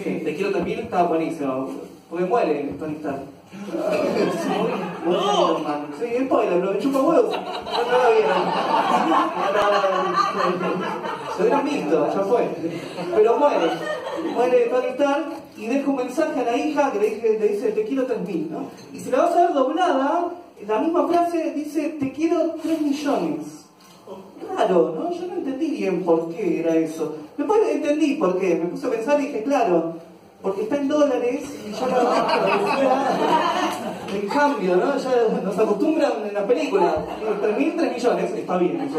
Sí, Te quiero también estaba buenísimo. Porque muere Tony Stark. No. Sí, spoiler, pero me chupa huevos. No lo vieron. Lo hubieran visto, ya fue. Pero muere Tony Stark y deja un mensaje a la hija que le dice te quiero 3000, ¿no? Y si la vas a ver doblada, la misma frase dice te quiero 3 millones. Raro, ¿no? Yo no entendí bien por qué era eso. Después entendí por qué, me puse a pensar y dije, claro, porque está en dólares y ya en cambio, ¿no? Ya nos acostumbran en la película. 3.000, 3 millones, está bien.